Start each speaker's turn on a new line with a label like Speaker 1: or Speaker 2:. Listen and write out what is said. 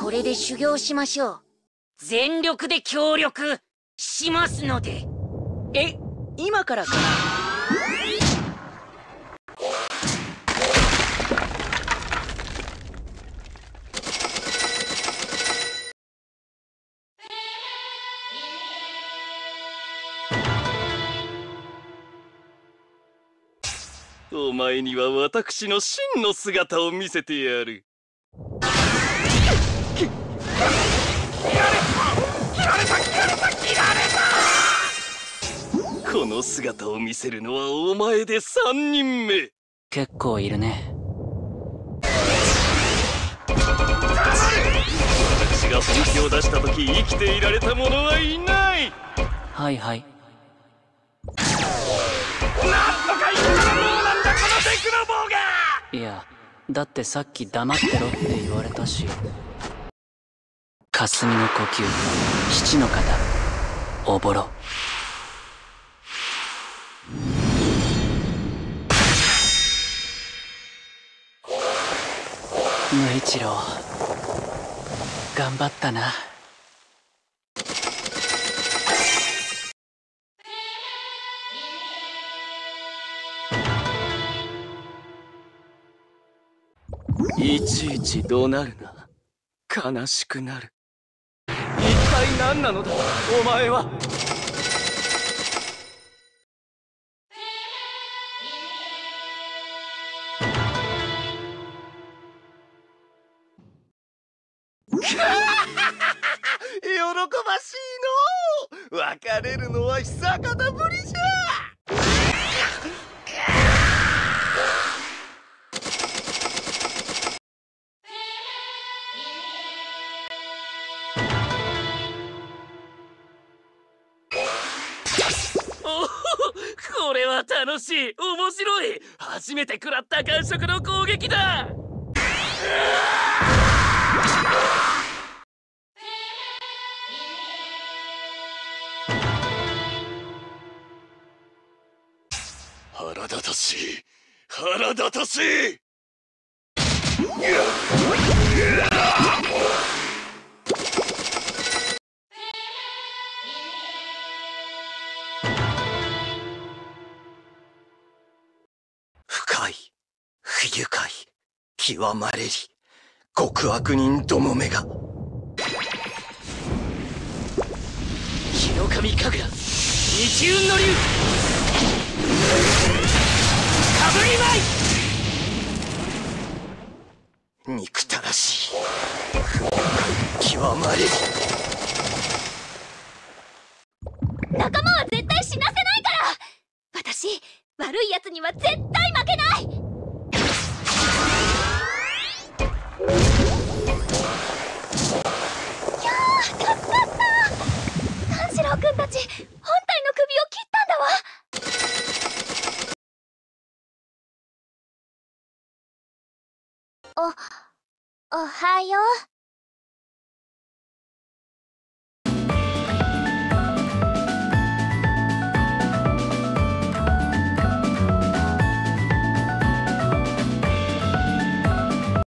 Speaker 1: これで修行しましょう。全力で協力しますので。
Speaker 2: 今からかな。
Speaker 3: お前には私の真の姿を見せてやる。この姿を見せるのはお前で3人目。
Speaker 2: 結構いるね。
Speaker 3: 私が本気を出した時生きていられた者はいない。
Speaker 2: はいはい。
Speaker 3: なんとか言ったらどうなんだこのテクノボーが。
Speaker 2: いや、だってさっき黙ってろって言われたし。霞の呼吸、七の型、おぼろ。無一郎、頑張ったな。
Speaker 3: いちいち怒鳴るな。悲しくなる。一体何なのだお前は。喜ばしいのう。別れるのは久方ぶりじゃ。これは楽しい、面白い。初めて食らった感触の攻撃だ。腹立たしい、腹立たしい。深い、不愉快、極まれり、極悪人どもめが。日の神神楽、一運の竜、かぶり舞い。憎たらしい、極まれり。
Speaker 4: 仲間は絶対死なせないから。私、悪い奴には絶対負けない。いやー、助かった。炭治郎くんたち、本体の首を切ったんだわ。おはよう。